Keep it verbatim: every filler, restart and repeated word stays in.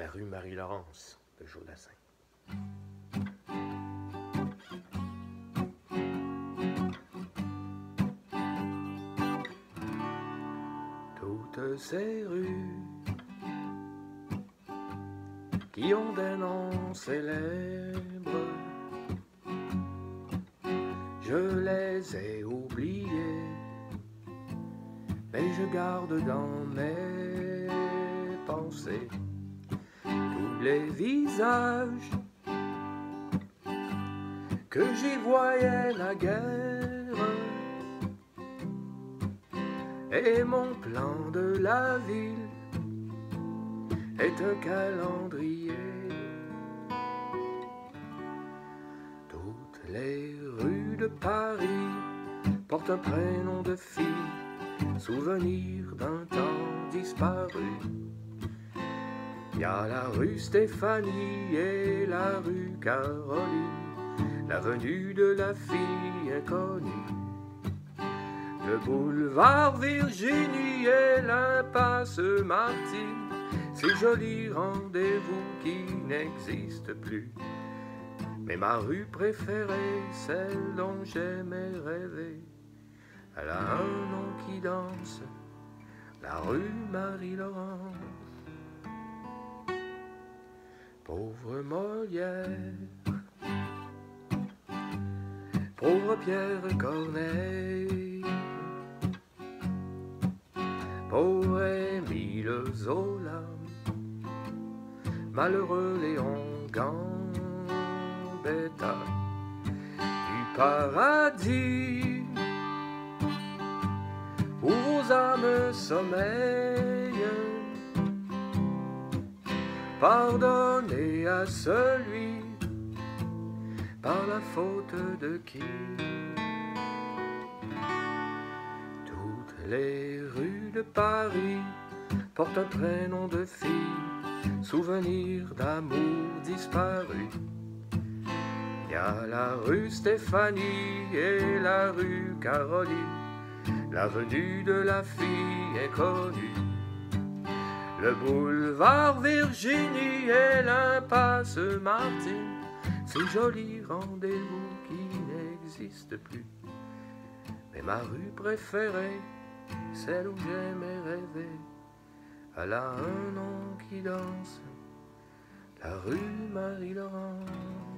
La rue Marie-Laurence de Jodassin. Toutes ces rues qui ont des noms célèbres, je les ai oubliées, mais je garde dans mes pensées tous les visages que j'y voyais naguère, et mon plan de la ville est un calendrier. Toutes les rues de Paris portent un prénom de fille, souvenir d'un temps disparu. Il y a la rue Stéphanie et la rue Caroline, l'avenue de la fille inconnue, le boulevard Virginie et l'impasse Martine, ces jolis rendez-vous qui n'existent plus. Mais ma rue préférée, celle dont j'aimais rêver, elle a un nom qui danse, la rue Marie-Laurence. Pauvre Molière, pauvre Pierre Corneille, pauvre Émile Zola, malheureux Léon Gambetta, du paradis où vos âmes sommeillent, pardonnez à celui par la faute de qui. Toutes les rues de Paris portent un prénom de fille, souvenir d'amour disparu. Il y a la rue Stéphanie et la rue Caroline, l'avenue de la fille inconnue, le boulevard Virginie et l'impasse Martine, ces jolis rendez-vous qui n'existent plus. Mais ma rue préférée, celle où j'aimais rêver, elle a un nom qui danse, la rue Marie-Laurence.